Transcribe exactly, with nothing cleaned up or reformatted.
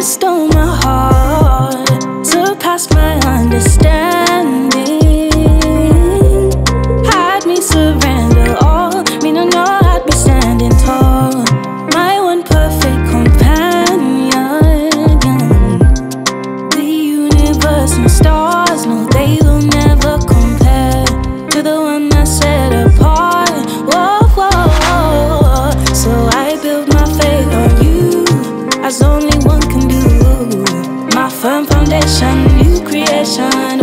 stole my heart, surpassed my understanding, had me surrender all, mean I know I'd be standing tall. My one perfect companion, the universe and stars, no, they will never compare to the one that set apart. Whoa, whoa, whoa. So I built my faith on you, as only one can do. My firm foundation, new creation.